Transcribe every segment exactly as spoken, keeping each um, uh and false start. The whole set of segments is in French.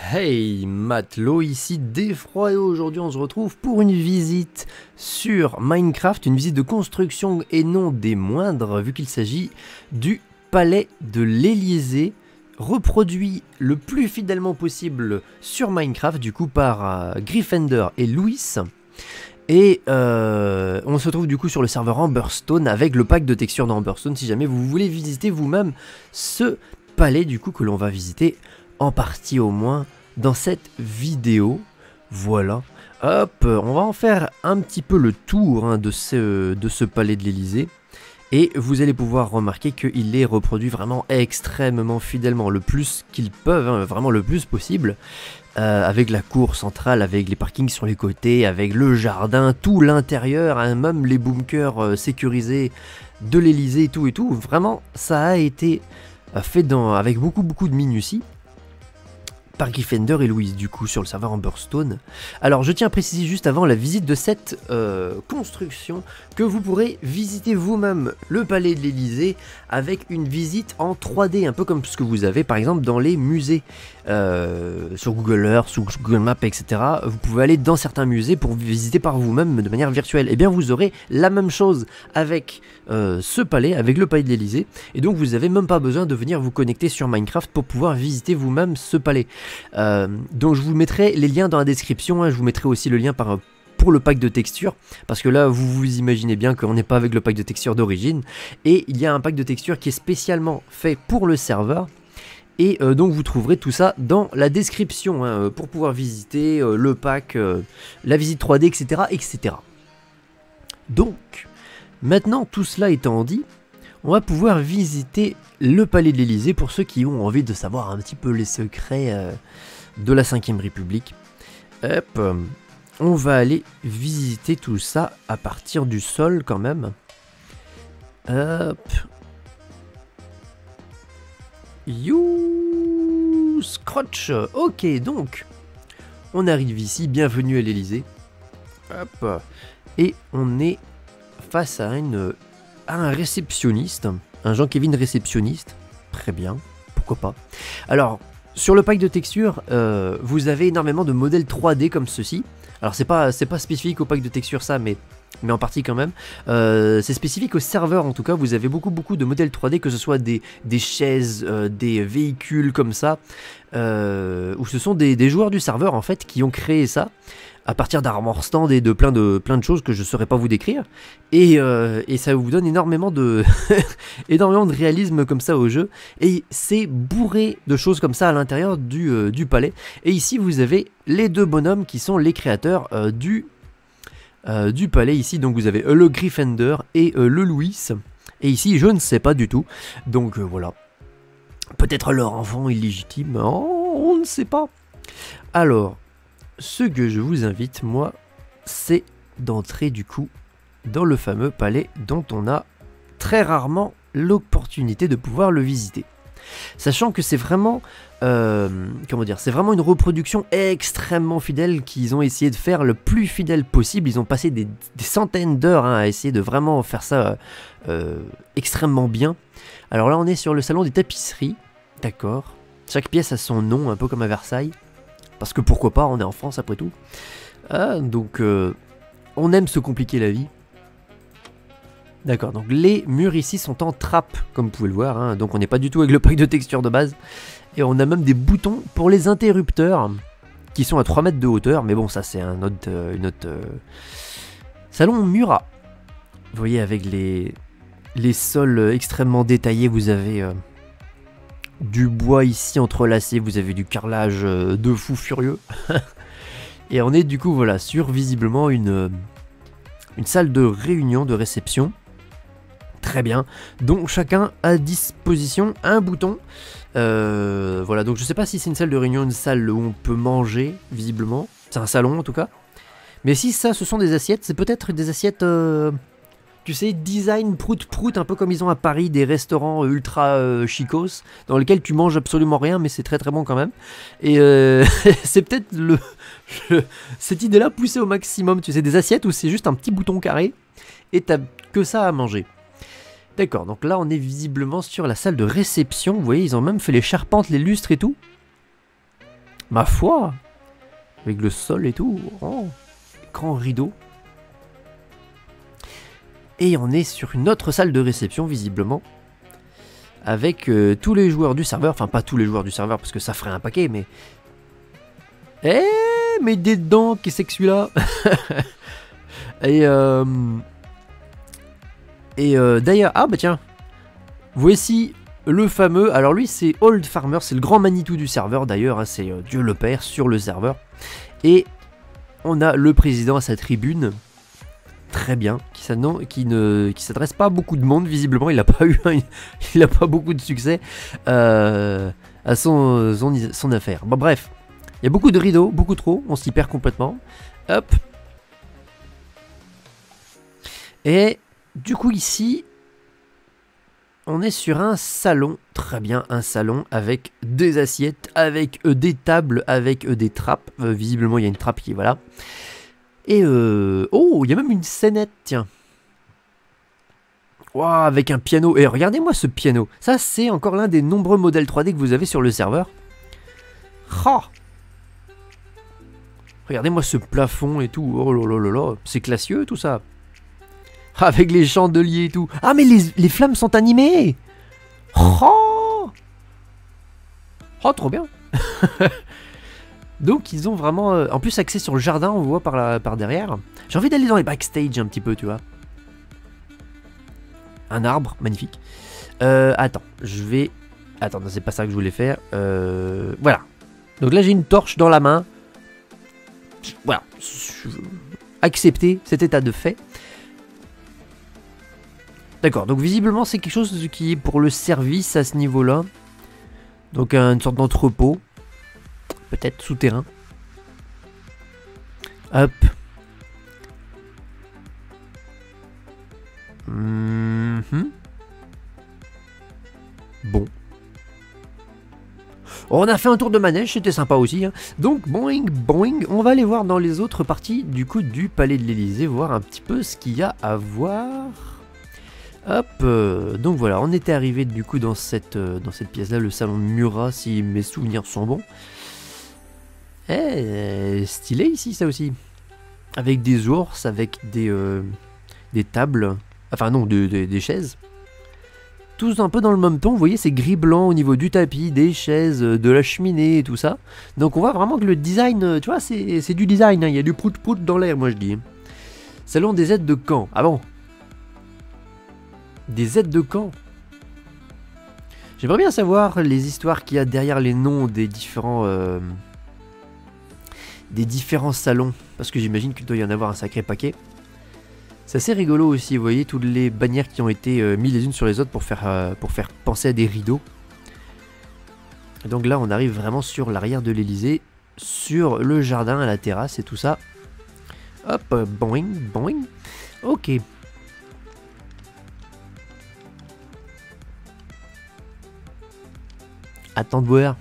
Hey, Matelot ici d'Effroi et aujourd'hui on se retrouve pour une visite sur Minecraft, une visite de construction et non des moindres vu qu'il s'agit du palais de l'Elysée, reproduit le plus fidèlement possible sur Minecraft du coup par euh, Gryffindor et Louis. Et euh, on se retrouve du coup sur le serveur Amberstone avec le pack de textures d'Amberstone si jamais vous voulez visiter vous-même ce palais du coup que l'on va visiter en partie au moins dans cette vidéo. Voilà, hop, on va en faire un petit peu le tour hein, de, ce, de ce palais de l'Elysée. Et vous allez pouvoir remarquer qu'il est reproduit vraiment extrêmement fidèlement, le plus qu'ils peuvent, hein, vraiment le plus possible. Euh, avec la cour centrale, avec les parkings sur les côtés, avec le jardin, tout l'intérieur, hein, même les bunkers euh, sécurisés de l'Elysée, tout et tout. Vraiment, ça a été euh, fait dans, avec beaucoup beaucoup de minutie par Gryffindor et Louise du coup sur le serveur Amberstone. Alors je tiens à préciser juste avant la visite de cette euh, construction que vous pourrez visiter vous-même le palais de l'Elysée avec une visite en trois D, un peu comme ce que vous avez par exemple dans les musées euh, sur Google Earth, sur Google Maps, et cetera. Vous pouvez aller dans certains musées pour visiter par vous-même de manière virtuelle. Et bien vous aurez la même chose avec euh, ce palais, avec le palais de l'Elysée. Et donc vous n'avez même pas besoin de venir vous connecter sur Minecraft pour pouvoir visiter vous-même ce palais. Euh, donc je vous mettrai les liens dans la description, hein, je vous mettrai aussi le lien par, pour le pack de textures, parce que là vous vous imaginez bien qu'on n'est pas avec le pack de textures d'origine, et il y a un pack de textures qui est spécialement fait pour le serveur, et euh, donc vous trouverez tout ça dans la description, hein, pour pouvoir visiter euh, le pack, euh, la visite trois D, et cetera, et cetera. Donc, maintenant tout cela étant dit, on va pouvoir visiter le palais de l'Elysée pour ceux qui ont envie de savoir un petit peu les secrets euh, de la cinquième République. Hop, on va aller visiter tout ça à partir du sol quand même. Hop. You Scratch. Ok, donc on arrive ici, bienvenue à l'Elysée. Hop. Et on est face à une... à un réceptionniste, un Jean-Kevin réceptionniste, très bien, pourquoi pas. Alors, sur le pack de textures, euh, vous avez énormément de modèles trois D comme ceci. Alors c'est pas, c'est pas spécifique au pack de textures ça, mais, mais en partie quand même. Euh, c'est spécifique au serveur en tout cas, vous avez beaucoup beaucoup de modèles trois D, que ce soit des, des chaises, euh, des véhicules comme ça, euh, où ce sont des, des joueurs du serveur en fait qui ont créé ça à partir d'armor stand et de plein de, plein de choses que je ne saurais pas vous décrire. Et, euh, et ça vous donne énormément de, énormément de réalisme comme ça au jeu. Et c'est bourré de choses comme ça à l'intérieur du, euh, du palais. Et ici vous avez les deux bonhommes qui sont les créateurs euh, du, euh, du palais. Ici donc vous avez euh, le Gryffindor et euh, le Louis. Et ici je ne sais pas du tout. Donc euh, voilà. Peut-être leur enfant illégitime. Oh, on ne sait pas. Alors... ce que je vous invite, moi, c'est d'entrer du coup dans le fameux palais dont on a très rarement l'opportunité de pouvoir le visiter. Sachant que c'est vraiment, euh, comment dire, c'est vraiment une reproduction extrêmement fidèle qu'ils ont essayé de faire le plus fidèle possible. Ils ont passé des, des centaines d'heures hein, à essayer de vraiment faire ça euh, extrêmement bien. Alors là, on est sur le salon des tapisseries, d'accord. Chaque pièce a son nom, un peu comme à Versailles. Parce que pourquoi pas, on est en France après tout. Ah, donc, euh, on aime se compliquer la vie. D'accord, donc les murs ici sont en trappe, comme vous pouvez le voir. Hein, donc on n'est pas du tout avec le pack de texture de base. Et on a même des boutons pour les interrupteurs, qui sont à trois mètres de hauteur. Mais bon, ça c'est un autre, euh, une autre... Euh, salon Murat. Vous voyez, avec les, les sols extrêmement détaillés, vous avez... Euh, du bois ici entrelacé, vous avez du carrelage de fou furieux. Et on est du coup voilà sur visiblement une, une salle de réunion, de réception. Très bien. Donc chacun a à disposition un bouton. Euh, voilà, donc je sais pas si c'est une salle de réunion, une salle où on peut manger, visiblement. C'est un salon en tout cas. Mais si ça ce sont des assiettes, c'est peut-être des assiettes... Euh, tu sais, design prout-prout, un peu comme ils ont à Paris, des restaurants ultra euh, chicos, dans lesquels tu manges absolument rien, mais c'est très très bon quand même. Et euh, c'est peut-être le, le, cette idée-là poussée au maximum, tu sais, des assiettes où c'est juste un petit bouton carré, et t'as que ça à manger. D'accord, donc là on est visiblement sur la salle de réception, vous voyez, ils ont même fait les charpentes, les lustres et tout. Ma foi. Avec le sol et tout. Oh. Grand rideau. Et on est sur une autre salle de réception, visiblement. Avec euh, tous les joueurs du serveur. Enfin, pas tous les joueurs du serveur, parce que ça ferait un paquet, mais... Eh, mais des dents, qu'est-ce que c'est que celui-là? Et, euh... Et euh, d'ailleurs... Ah, bah tiens. Voici le fameux... Alors lui, c'est Old Farmer, c'est le grand Manitou du serveur, d'ailleurs. Hein, c'est euh, Dieu le Père sur le serveur. Et on a le président à sa tribune... Très bien, qui, qui ne qui s'adresse pas à beaucoup de monde, visiblement il n'a pas eu un, il a pas beaucoup de succès euh, à son, son, son affaire. Bon bref, il y a beaucoup de rideaux, beaucoup trop, on s'y perd complètement. Hop. Et du coup ici, on est sur un salon, très bien, un salon avec des assiettes, avec euh, des tables, avec euh, des trappes. Euh, visiblement il y a une trappe qui est voilà. Et euh... oh, il y a même une scénette, tiens. Wow, avec un piano. Et regardez-moi ce piano. Ça, c'est encore l'un des nombreux modèles trois D que vous avez sur le serveur. Oh. Regardez-moi ce plafond et tout. Oh là là là là. C'est classieux tout ça. Avec les chandeliers et tout. Ah, mais les, les flammes sont animées. Oh. Oh, trop bien. Donc ils ont vraiment, euh, en plus axé sur le jardin, on voit par, la, par derrière. J'ai envie d'aller dans les backstage un petit peu, tu vois. Un arbre, magnifique. Euh, attends, je vais... Attends, c'est pas ça que je voulais faire. Euh, voilà. Donc là j'ai une torche dans la main. Voilà. Accepter cet état de fait. D'accord, donc visiblement c'est quelque chose qui est pour le service à ce niveau-là. Donc une sorte d'entrepôt. Peut-être souterrain. Hop. Mm-hmm. Bon. On a fait un tour de manège, c'était sympa aussi. Hein. Donc, boing, boing. On va aller voir dans les autres parties du coup du palais de l'Élysée, voir un petit peu ce qu'il y a à voir. Hop. Euh, donc voilà, on était arrivé du coup dans cette, euh, dans cette pièce-là, le salon Murat, si mes souvenirs sont bons. Eh, stylé ici ça aussi. Avec des ours, avec des, euh, des tables, enfin non, de, de, des chaises. Tous un peu dans le même ton, vous voyez c'est gris blanc au niveau du tapis, des chaises, de la cheminée et tout ça. Donc on voit vraiment que le design, tu vois, c'est du design, hein. Il y a du prout prout dans l'air moi je dis. Salon des aides de camp, ah bon. Des aides de camp. J'aimerais bien savoir les histoires qu'il y a derrière les noms des différents... Euh, des différents salons, parce que j'imagine qu'il doit y en avoir un sacré paquet. C'est assez rigolo aussi, vous voyez, toutes les bannières qui ont été euh, mises les unes sur les autres pour faire, euh, pour faire penser à des rideaux. Et donc là, on arrive vraiment sur l'arrière de l'Élysée, sur le jardin, à la terrasse et tout ça. Hop, boing, boing. Ok. Attends de voir.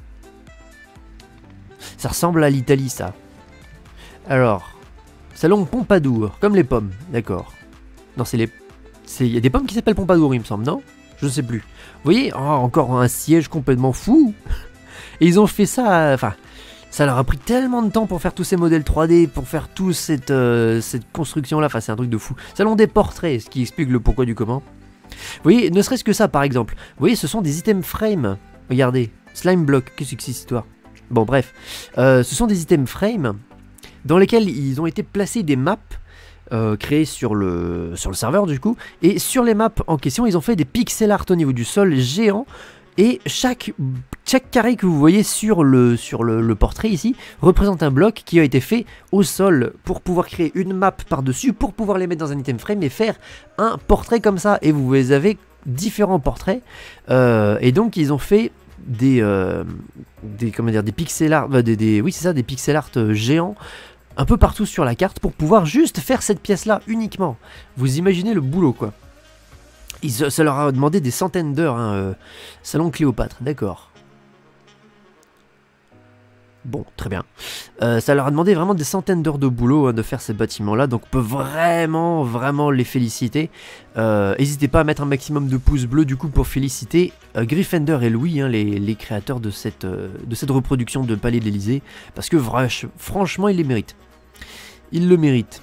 Ça ressemble à l'Italie, ça. Alors, salon Pompadour, comme les pommes, d'accord. Non, c'est les... Il y a des pommes qui s'appellent Pompadour, il me semble, non? Je ne sais plus. Vous voyez, oh, encore un siège complètement fou. Et ils ont fait ça... Enfin, ça leur a pris tellement de temps pour faire tous ces modèles trois D, pour faire toute cette, euh, cette construction-là. Enfin, c'est un truc de fou. Salon des portraits, ce qui explique le pourquoi du comment. Vous voyez, ne serait-ce que ça, par exemple. Vous voyez, ce sont des items frame. Regardez, slime block, qu'est-ce que c'est cette histoire? Bon bref, euh, ce sont des items frame dans lesquels ils ont été placés des maps euh, créées sur le, sur le serveur du coup. Et sur les maps en question, ils ont fait des pixel art au niveau du sol géant. Et chaque, chaque carré que vous voyez sur, le, sur le, le portrait ici représente un bloc qui a été fait au sol pour pouvoir créer une map par-dessus, pour pouvoir les mettre dans un item frame et faire un portrait comme ça. Et vous avez différents portraits. Euh, et donc ils ont fait... des euh, des comment dire des pixel art euh, des, des oui c'est ça des pixel art euh, géants un peu partout sur la carte pour pouvoir juste faire cette pièce là uniquement. Vous imaginez le boulot quoi. Ils, ça leur a demandé des centaines d'heures hein, euh, salon Cléopâtre, d'accord. Bon, très bien. Euh, ça leur a demandé vraiment des centaines d'heures de boulot hein, de faire ces bâtiments-là, donc on peut vraiment, vraiment les féliciter. Euh, N'hésitez pas à mettre un maximum de pouces bleus du coup pour féliciter euh, Gryffindor et Louis, hein, les, les créateurs de cette, euh, de cette reproduction de Palais de l'Élysée, parce que franchement, ils les méritent. Ils le méritent.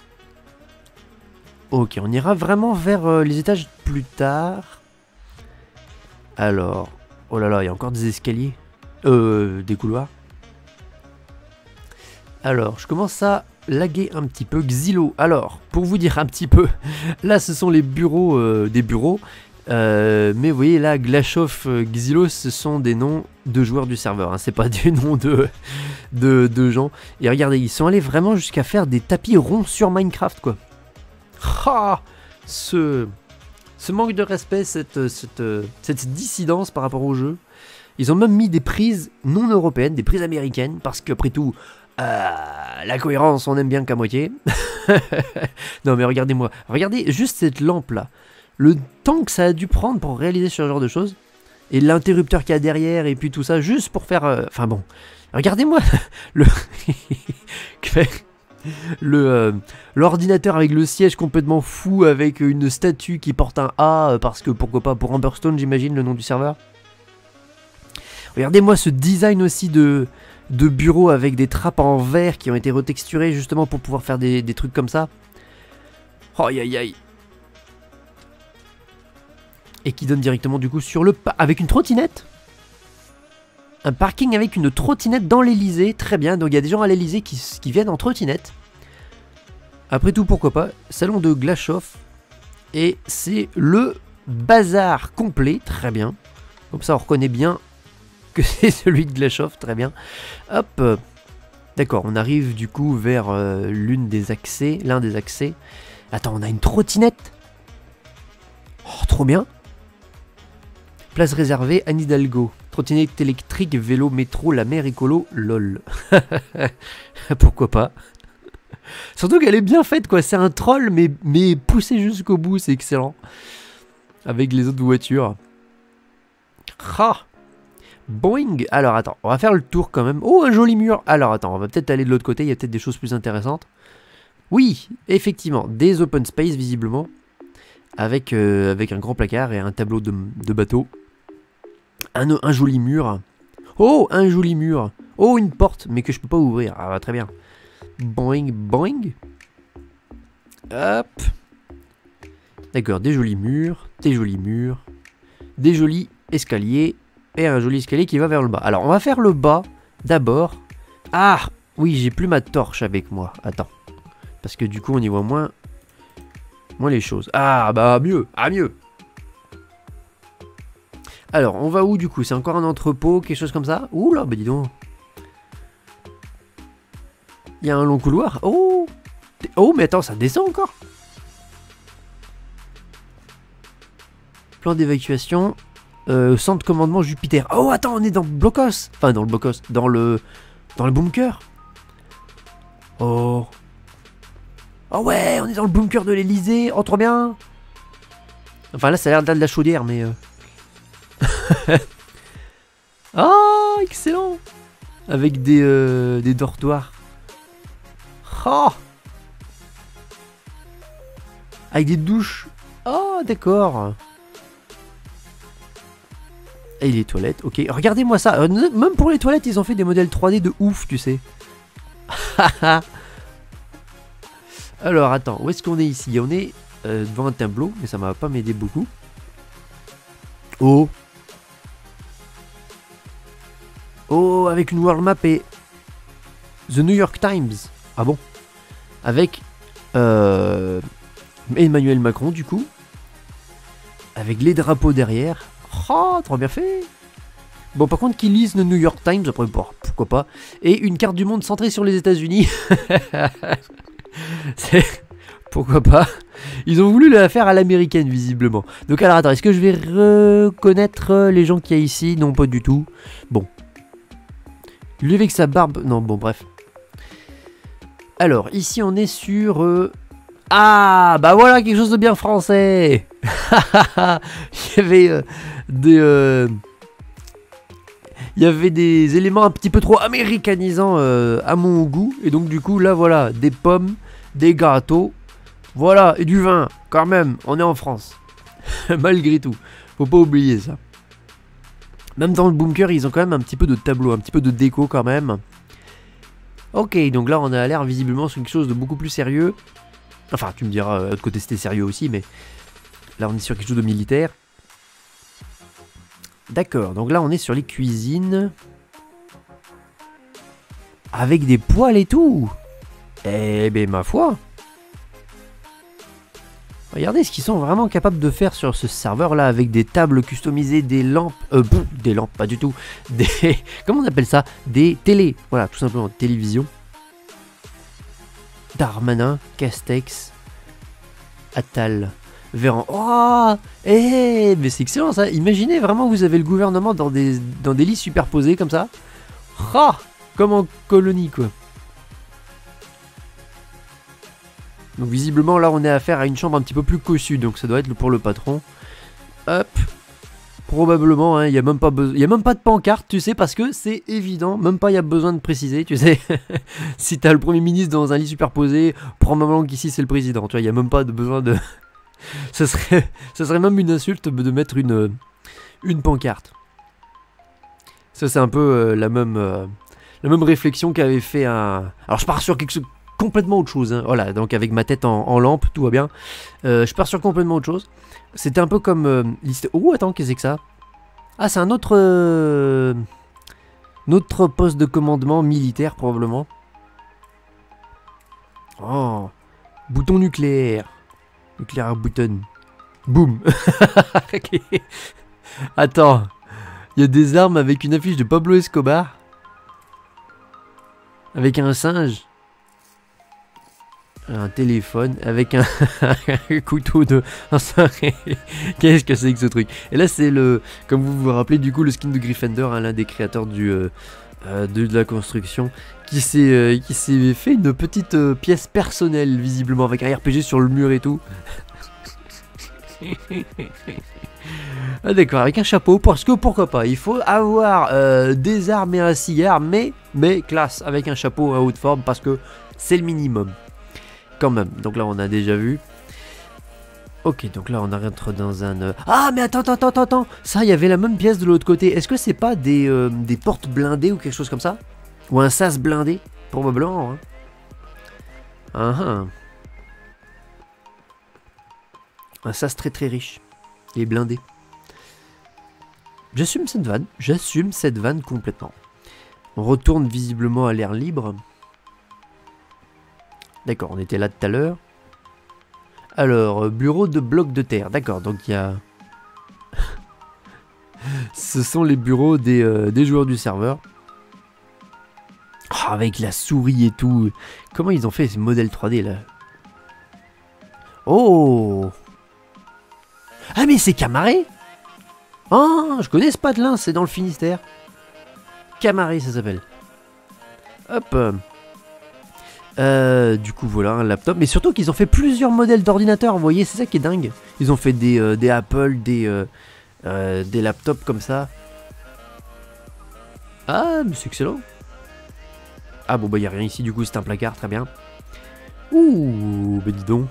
Ok, on ira vraiment vers euh, les étages plus tard. Alors, oh là là, il y a encore des escaliers, euh, des couloirs. Alors, je commence à laguer un petit peu. Xylo, alors, pour vous dire un petit peu, là ce sont les bureaux euh, des bureaux. Euh, mais vous voyez là, Glashov, euh, Xylo, ce sont des noms de joueurs du serveur. Hein, c'est pas des noms de, de, de gens. Et regardez, ils sont allés vraiment jusqu'à faire des tapis ronds sur Minecraft, quoi. Ah, ce, ce manque de respect, cette, cette, cette dissidence par rapport au jeu. Ils ont même mis des prises non européennes, des prises américaines, parce qu'après tout... Euh, la cohérence, on aime bien qu'à moitié. Non mais regardez-moi, regardez juste cette lampe là. Le temps que ça a dû prendre pour réaliser ce genre de choses. Et l'interrupteur qu'il y a derrière et puis tout ça, juste pour faire... Euh... Enfin bon, regardez-moi le... le euh, l'ordinateur avec le siège complètement fou, avec une statue qui porte un A, parce que pourquoi pas, pour Amberstone j'imagine le nom du serveur. Regardez-moi ce design aussi de... de bureaux avec des trappes en verre qui ont été retexturées justement pour pouvoir faire des, des trucs comme ça. Oh aïe aïe aïe. Et qui donne directement du coup sur le pas avec une trottinette. Un parking avec une trottinette dans l'Elysée, très bien. Donc il y a des gens à l'Elysée qui, qui viennent en trottinette. Après tout, pourquoi pas. Salon de Glashov. Et c'est le bazar complet, très bien. Comme ça on reconnaît bien que c'est celui de Glashov, très bien. Hop, d'accord, on arrive du coup vers euh, l'une des accès, l'un des accès. Attends, on a une trottinette. Oh, trop bien. Place réservée, Anne Hidalgo. Trottinette électrique, vélo, métro, la mer écolo, lol. Pourquoi pas. Surtout qu'elle est bien faite, quoi. C'est un troll, mais, mais poussé jusqu'au bout, c'est excellent. Avec les autres voitures. Ah. Boing. Alors attends, on va faire le tour quand même. Oh, un joli mur. Alors attends, on va peut-être aller de l'autre côté, il y a peut-être des choses plus intéressantes. Oui, effectivement, des open space visiblement. Avec, euh, avec un grand placard et un tableau de, de bateau. Un, un joli mur. Oh, un joli mur. Oh, une porte, mais que je peux pas ouvrir. Ah, bah, très bien. Boing, boing. Hop. D'accord, des jolis murs, des jolis murs, des jolis escaliers. Et un joli escalier qui va vers le bas. Alors, on va faire le bas, d'abord. Ah, oui, j'ai plus ma torche avec moi. Attends. Parce que du coup, on y voit moins... Moins les choses. Ah, bah, mieux. Ah, mieux. Alors, on va où, du coup? C'est encore un entrepôt, quelque chose comme ça? Ouh là, bah, dis donc. Il y a un long couloir. Oh. Oh, mais attends, ça descend encore. Plan d'évacuation... Euh, centre de commandement Jupiter. Oh attends, on est dans le blocos. Enfin dans le blocos, dans le dans le bunker. Oh. Oh ouais, on est dans le bunker de l'Elysée. Oh trop bien. Enfin là ça a l'air de la chaudière mais euh... Oh excellent. Avec des, euh, des dortoirs. Oh. Avec des douches. Oh d'accord. Et les toilettes, ok. Regardez-moi ça. Euh, même pour les toilettes, ils ont fait des modèles trois D de ouf, tu sais. Alors, attends. Où est-ce qu'on est ici? On est euh, devant un tableau, mais ça m'a pas m'aider beaucoup. Oh. Oh, avec une world map et... The New York Times. Ah bon? Avec... Euh, Emmanuel Macron, du coup. Avec les drapeaux derrière. Oh, trop bien fait. Bon, par contre, qu'ils lisent le New York Times, après, bon, pourquoi pas. Et une carte du monde centrée sur les États-Unis. Pourquoi pas. Ils ont voulu la faire à l'américaine, visiblement. Donc, alors, attends, est-ce que je vais reconnaître les gens qu'il y a ici? Non, pas du tout. Bon. Lui avec sa barbe... Non, bon, bref. Alors, ici, on est sur... Euh... Ah, bah voilà, quelque chose de bien français. Il y avait euh, des... Euh... il y avait des éléments un petit peu trop américanisants euh, à mon goût. Et donc du coup là voilà, des pommes, des gâteaux, voilà, et du vin. Quand même, on est en France. Malgré tout, faut pas oublier ça. Même dans le bunker, ils ont quand même un petit peu de tableau, un petit peu de déco quand même. Ok, donc là on a l'air visiblement sur quelque chose de beaucoup plus sérieux. Enfin, tu me diras, de l'autre côté c'était sérieux aussi, mais là on est sur quelque chose de militaire. D'accord, donc là on est sur les cuisines. Avec des poêles et tout. Eh ben ma foi. Regardez ce qu'ils sont vraiment capables de faire sur ce serveur là, avec des tables customisées, des lampes, euh, pff, des lampes pas du tout, des, comment on appelle ça, des télés, voilà, tout simplement, télévision. Darmanin, Castex, Attal, Véran. Oh, eh, mais c'est excellent ça. Imaginez vraiment, vous avez le gouvernement dans des, dans des lits superposés comme ça. Ah, oh, comme en colonie quoi. Donc visiblement là on est affaire à une chambre un petit peu plus cossue, donc ça doit être pour le patron. Hop. Probablement, il hein, n'y a, même pas besoin, y a même pas de pancarte, tu sais, parce que c'est évident, même pas il y a besoin de préciser, tu sais. Si t'as le Premier ministre dans un lit superposé, probablement qu'ici c'est le président, tu vois, il n'y a même pas de besoin de... ça, serait, ça serait même une insulte de mettre une, une pancarte. Ça c'est un peu euh, la, même, euh, la même réflexion qu'avait fait un... Alors je pars sur quelque chose... complètement autre chose, hein. Voilà, donc avec ma tête en, en lampe, tout va bien. Euh, je pars sur complètement autre chose. C'était un peu comme... Euh, oh, attends, qu'est-ce que c'est que ça? Ah, c'est un autre... Euh, notre poste de commandement militaire, probablement. Oh, bouton nucléaire. Nucléaire button. Boum. Attends, il y a des armes avec une affiche de Pablo Escobar. Avec un singe. Un téléphone avec un, un couteau de... Qu'est-ce que c'est que ce truc? Et là c'est le... Comme vous vous rappelez du coup le skin de Gryffindor, hein, l'un des créateurs du, euh, euh, de, de la construction, qui s'est euh, qui s'est fait une petite euh, pièce personnelle visiblement avec un R P G sur le mur et tout. Ah d'accord, avec un chapeau, parce que pourquoi pas, il faut avoir euh, des armes et un cigare, mais, mais classe, avec un chapeau à haute forme, parce que c'est le minimum. Quand même, donc là on a déjà vu. Ok, donc là on rentre dans un... Euh... Ah mais attends, attends, attends, attends. Ça, il y avait la même pièce de l'autre côté. Est-ce que c'est pas des, euh, des portes blindées ou quelque chose comme ça? Ou un sas blindé? Probablement, hein. Ah, ah. Un sas très très riche. Et blindé. J'assume cette vanne. J'assume cette vanne complètement. On retourne visiblement à l'air libre. D'accord, on était là tout à l'heure. Alors, bureau de bloc de terre. D'accord, donc il y a... Ce sont les bureaux des, euh, des joueurs du serveur. Oh, avec la souris et tout. Comment ils ont fait ce modèle trois D là? Oh! Ah mais c'est Camaré! Oh, je connais ce patelin, c'est dans le Finistère. Camaré ça s'appelle. Hop. Euh, du coup voilà un laptop, mais surtout qu'ils ont fait plusieurs modèles d'ordinateurs, vous voyez, c'est ça qui est dingue. Ils ont fait des, euh, des Apple, des, euh, euh, des laptops comme ça. Ah mais c'est excellent. Ah bon bah il n'y a rien ici, du coup c'est un placard, très bien. Ouh, bah dis donc.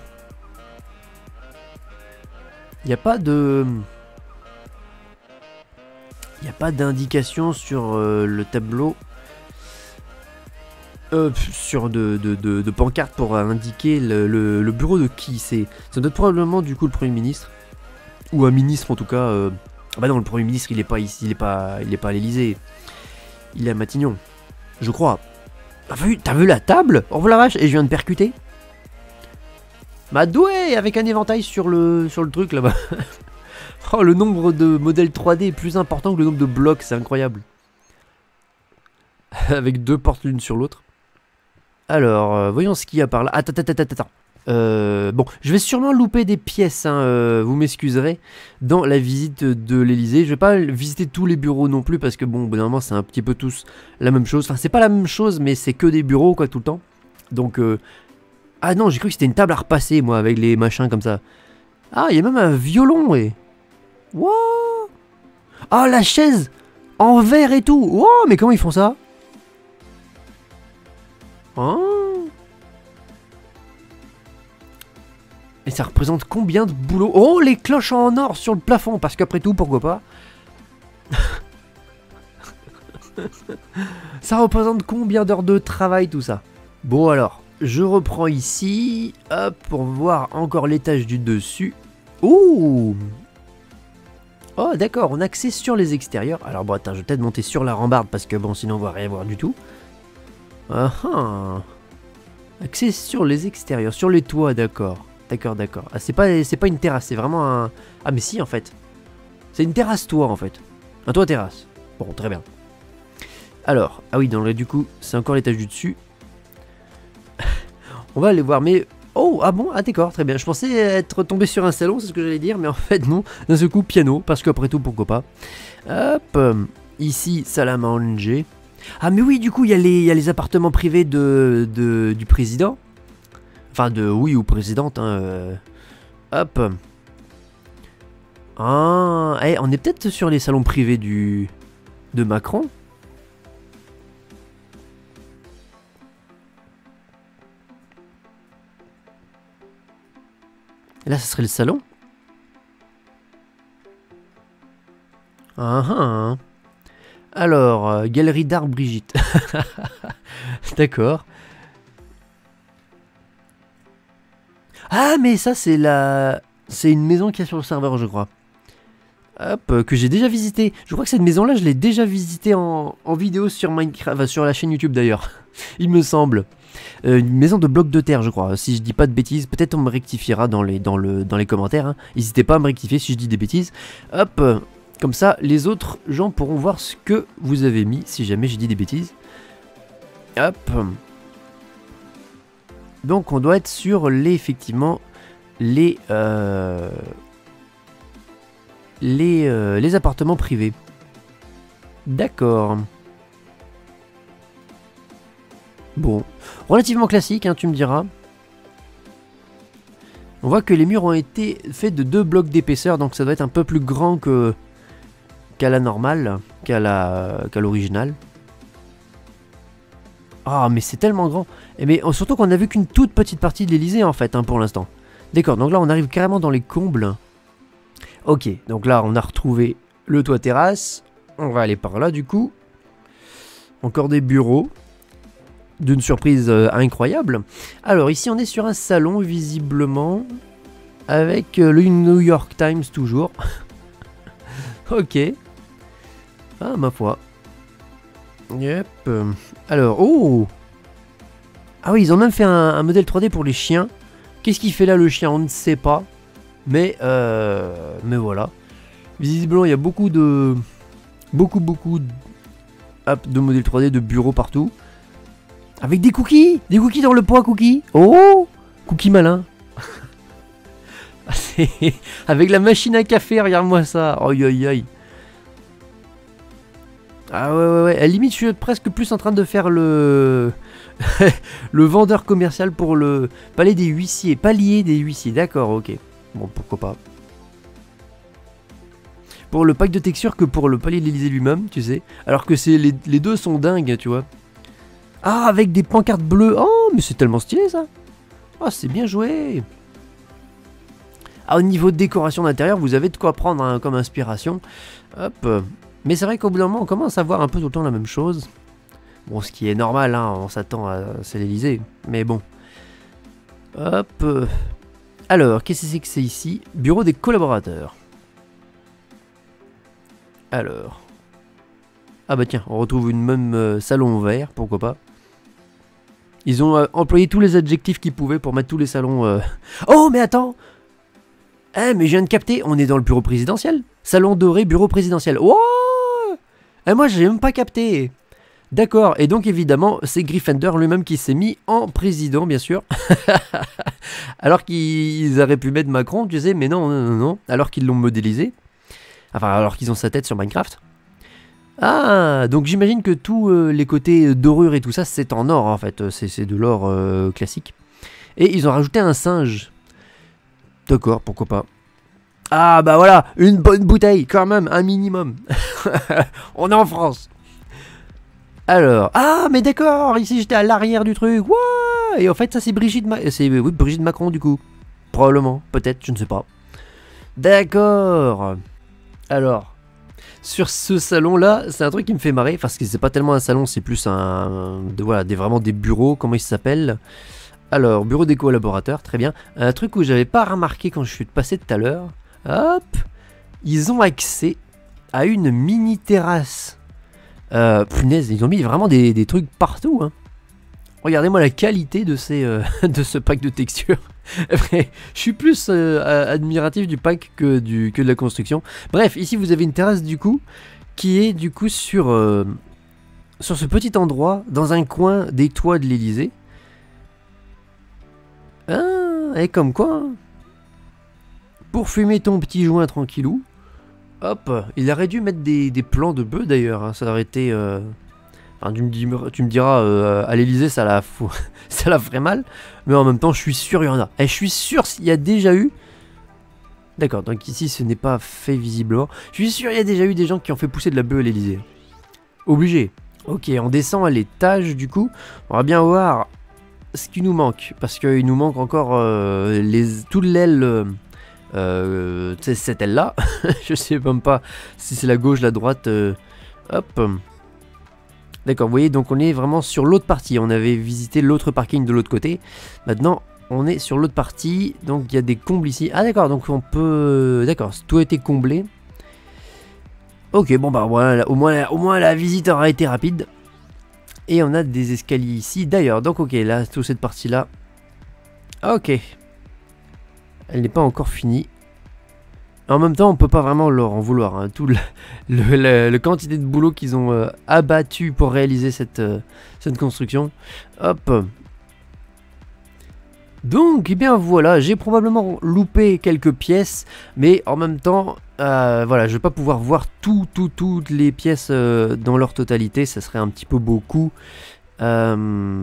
Il n'y a pas de... Il n'y a pas d'indication sur euh, le tableau. Euh, sur de, de, de, de pancartes pour indiquer le, le, le bureau de qui c'est. Ça doit être probablement du coup le Premier ministre. Ou un ministre en tout cas. Euh... Ah bah non, le Premier ministre il est pas ici, il est pas, il est pas à l'Elysée. Il est à Matignon. Je crois. T'as vu, t'as vu la table? Oh la vache, et je viens de percuter. Bah doué, avec un éventail sur le, sur le truc là-bas. Oh, le nombre de modèles trois D est plus important que le nombre de blocs, c'est incroyable. Avec deux portes l'une sur l'autre. Alors, euh, voyons ce qu'il y a par là. Attends, attends, attends, attends. Euh, bon, je vais sûrement louper des pièces, hein, euh, vous m'excuserez, dans la visite de l'Elysée. Je vais pas visiter tous les bureaux non plus, parce que bon, au bout d'un moment, c'est un petit peu tous la même chose. Enfin, c'est pas la même chose, mais c'est que des bureaux, quoi, tout le temps. Donc, euh... ah non, j'ai cru que c'était une table à repasser, moi, avec les machins comme ça. Ah, il y a même un violon, et... Wow. Ah, la chaise! En verre et tout. Oh, mais comment ils font ça? Oh. Et ça représente combien de boulot? Oh, les cloches en or sur le plafond, parce qu'après tout, pourquoi pas? Ça représente combien d'heures de travail tout ça? Bon alors, je reprends ici, hop, pour voir encore l'étage du dessus. Ouh! Oh d'accord, on a accès sur les extérieurs. Alors bon, attends, je vais peut-être monter sur la rambarde parce que bon, sinon on va rien voir du tout. Ah ah! Accès sur les extérieurs, sur les toits, d'accord. D'accord, d'accord. Ah, c'est pas, c'est pas une terrasse, c'est vraiment un... Ah mais si en fait. C'est une terrasse toit en fait. Un toit terrasse. Bon, très bien. Alors, ah oui, donc là du coup, c'est encore l'étage du dessus. On va aller voir, mais... Oh, ah bon, ah d'accord, très bien. Je pensais être tombé sur un salon, c'est ce que j'allais dire, mais en fait non. D'un seul coup, piano, parce qu'après tout, pourquoi pas. Hop, ici, salle à manger. Ah mais oui, du coup, il y, y a les appartements privés de, de, du président. Enfin, de oui ou présidente, hein. Euh, hop. Ah, eh, on est peut-être sur les salons privés du de Macron. Et là, ce serait le salon. Ah, ah. Alors, euh, galerie d'art Brigitte. D'accord. Ah, mais ça, c'est la... C'est une maison qu'il y a sur le serveur, je crois. Hop, euh, que j'ai déjà visité. Je crois que cette maison-là, je l'ai déjà visitée en, en vidéo sur Minecraft, enfin, sur la chaîne YouTube d'ailleurs. Il me semble. Euh, une maison de blocs de terre, je crois. Si je dis pas de bêtises, peut-être on me rectifiera dans les, dans le, dans les commentaires. Hein. N'hésitez pas à me rectifier si je dis des bêtises. Hop, euh, comme ça, les autres gens pourront voir ce que vous avez mis, si jamais j'ai dit des bêtises. Hop. Donc on doit être sur les, effectivement, les, euh, les, euh, les appartements privés. D'accord. Bon, relativement classique, hein, tu me diras. On voit que les murs ont été faits de deux blocs d'épaisseur, donc ça doit être un peu plus grand que qu'à la normale, qu'à la qu'à l'original. Ah, mais c'est tellement grand. Et mais surtout qu'on a vu qu'une toute petite partie de l'Elysée en fait, hein, pour l'instant. D'accord, donc là on arrive carrément dans les combles. Ok, donc là on a retrouvé le toit terrasse. On va aller par là du coup. Encore des bureaux. D'une surprise euh, incroyable. Alors ici on est sur un salon visiblement. Avec euh, le New York Times toujours. Ok. Ah ma foi. Yep. Alors, oh! Ah oui, ils ont même fait un, un modèle trois D pour les chiens. Qu'est-ce qu'il fait là le chien? On ne sait pas. Mais, euh, mais voilà. Visiblement, il y a beaucoup de... Beaucoup, beaucoup de, hop, de modèles trois D, de bureaux partout. Avec des cookies! Des cookies dans le poids, cookies! Oh! Cookies malin. Avec la machine à café, regarde-moi ça. Aïe aïe aïe. Ah ouais ouais ouais, à la limite je suis presque plus en train de faire le le vendeur commercial pour le palais des huissiers, palier des huissiers, d'accord, ok. Bon, pourquoi pas. Pour le pack de textures que pour le palais de l'Élysée lui-même, tu sais. Alors que c'est les, les deux sont dingues, tu vois. Ah, avec des pancartes bleues. Oh, mais c'est tellement stylé ça. Oh, c'est bien joué. Ah, au niveau de décoration d'intérieur, vous avez de quoi prendre hein, comme inspiration. Hop. Mais c'est vrai qu'au bout d'un moment, on commence à voir un peu tout le temps la même chose. Bon, ce qui est normal, hein, on s'attend à... C'est l'Elysée, mais bon. Hop. Alors, qu'est-ce que c'est que c'est ici? Bureau des collaborateurs. Alors. Ah bah tiens, on retrouve une même euh, salon vert, pourquoi pas. Ils ont euh, employé tous les adjectifs qu'ils pouvaient pour mettre tous les salons... Euh... Oh, mais attends! Eh, mais je viens de capter, on est dans le bureau présidentiel. Salon doré, bureau présidentiel. Wow! Et moi, j'ai même pas capté. D'accord, et donc évidemment, c'est Gryffindor lui-même qui s'est mis en président, bien sûr. Alors qu'ils auraient pu mettre Macron, tu sais, mais non, non, non, non. Alors qu'ils l'ont modélisé. Enfin, alors qu'ils ont sa tête sur Minecraft. Ah, donc j'imagine que tous euh, les côtés dorure et tout ça, c'est en or, en fait. C'est de l'or euh, classique. Et ils ont rajouté un singe. D'accord, pourquoi pas. Ah bah voilà, une bonne bouteille quand même, un minimum. On est en France. Alors, ah mais d'accord, ici j'étais à l'arrière du truc. Ouah, et en fait ça c'est Brigitte, Ma c'est oui, Brigitte Macron du coup. Probablement, peut-être, je ne sais pas. D'accord. Alors, sur ce salon là, c'est un truc qui me fait marrer parce que c'est pas tellement un salon, c'est plus un, de, voilà, des, vraiment des bureaux, comment ils s'appellent. Alors, bureau des collaborateurs, très bien. Un truc où j'avais pas remarqué quand je suis passé tout à l'heure. Hop, ils ont accès à une mini terrasse. Euh, punaise, ils ont mis vraiment des, des trucs partout. Hein. Regardez-moi la qualité de, ces, euh, de ce pack de textures. Je suis plus euh, admiratif du pack que, du, que de la construction. Bref, ici vous avez une terrasse du coup, qui est du coup sur, euh, sur ce petit endroit, dans un coin des toits de l'Elysée. Ah, et comme quoi, hein. Pour fumer ton petit joint tranquillou. Hop, il aurait dû mettre des, des plans de bœufs d'ailleurs, hein, ça aurait été... Euh... Enfin, tu, me dis, tu me diras, euh, à l'Elysée ça la, ça la ferait mal, mais en même temps je suis sûr il y en a. Et je suis sûr s'il y a déjà eu... D'accord, donc ici ce n'est pas fait visiblement. Je suis sûr il y a déjà eu des gens qui ont fait pousser de la bœuf à l'Elysée. Obligé. Ok, on descend à l'étage du coup. On va bien voir ce qui nous manque, parce qu'il nous manque encore euh, les, toute l'aile... Euh, Euh, c'est cette aile là. Je sais même pas si c'est la gauche, la droite. euh, Hop. D'accord, vous voyez, donc on est vraiment sur l'autre partie. On avait visité l'autre parking de l'autre côté. Maintenant, on est sur l'autre partie. Donc il y a des combles ici. Ah d'accord, donc on peut... D'accord, tout a été comblé. Ok, bon bah voilà, au moins, au moins la visite aura été rapide. Et on a des escaliers ici. D'ailleurs, donc ok, là, toute cette partie là. Ok. Elle n'est pas encore finie. En même temps, on peut pas vraiment leur en vouloir. Hein. Tout le, le, le, le quantité de boulot qu'ils ont euh, abattu pour réaliser cette, euh, cette construction. Hop. Donc, eh bien voilà, j'ai probablement loupé quelques pièces, mais en même temps, euh, voilà, je vais pas pouvoir voir tout, tout, toutes les pièces euh, dans leur totalité. Ça serait un petit peu beaucoup. Euh,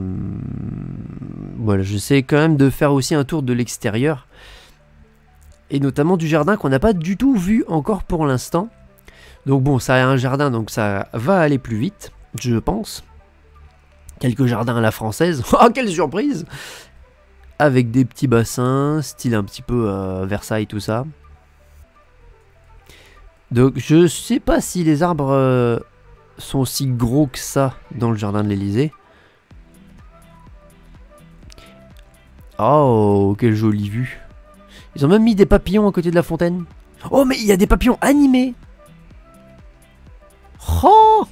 voilà, j'essaie quand même de faire aussi un tour de l'extérieur. Et notamment du jardin qu'on n'a pas du tout vu encore pour l'instant. Donc bon, ça a un jardin, donc ça va aller plus vite, je pense. Quelques jardins à la française. Oh, quelle surprise! Avec des petits bassins, style un petit peu euh, Versailles, tout ça. Donc je sais pas si les arbres euh, sont aussi gros que ça dans le jardin de l'Elysée. Oh, quelle jolie vue! Ils ont même mis des papillons à côté de la fontaine. Oh, mais il y a des papillons animés. Oh,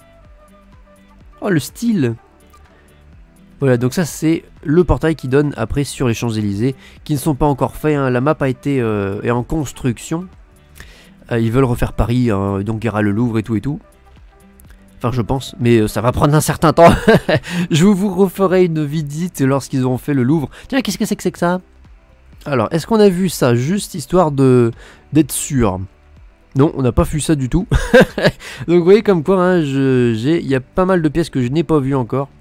oh le style. Voilà, donc ça c'est le portail qui donne après sur les Champs-Élysées, qui ne sont pas encore faits. Hein. La map a été euh, est en construction. Euh, ils veulent refaire Paris, hein, donc il y aura le Louvre et tout et tout. Enfin, je pense, mais euh, ça va prendre un certain temps. Je vous referai une visite lorsqu'ils auront fait le Louvre. Tiens, qu'est-ce que c'est que c'est que ça? Alors, est-ce qu'on a vu ça juste histoire de d'être sûr? Non, on n'a pas vu ça du tout. Donc vous voyez comme quoi, hein, il y a pas mal de pièces que je n'ai pas vues encore.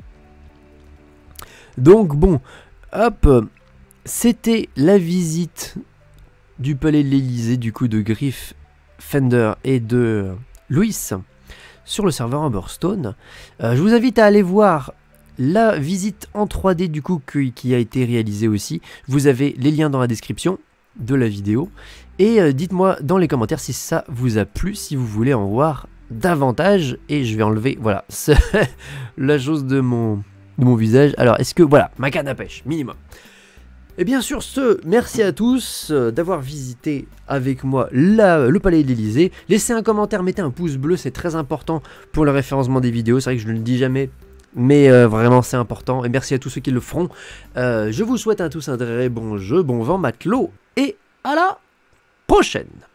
Donc bon, hop, c'était la visite du palais de l'Elysée, du coup de Griff, Fender et de Louis sur le serveur Humberstone. Euh, je vous invite à aller voir la visite en trois D du coup qui a été réalisée aussi. Vous avez les liens dans la description de la vidéo. Et euh, dites-moi dans les commentaires si ça vous a plu, si vous voulez en voir davantage. Et je vais enlever, voilà, la chose de mon, de mon visage. Alors, est-ce que, voilà, ma canne à pêche, minimum. Et bien sur ce, merci à tous euh, d'avoir visité avec moi la, le palais de l'Elysée. Laissez un commentaire, mettez un pouce bleu, c'est très important pour le référencement des vidéos. C'est vrai que je ne le dis jamais, mais euh, vraiment c'est important. Et merci à tous ceux qui le feront. Euh, je vous souhaite à tous un très bon jeu, bon vent matelot, et à la prochaine.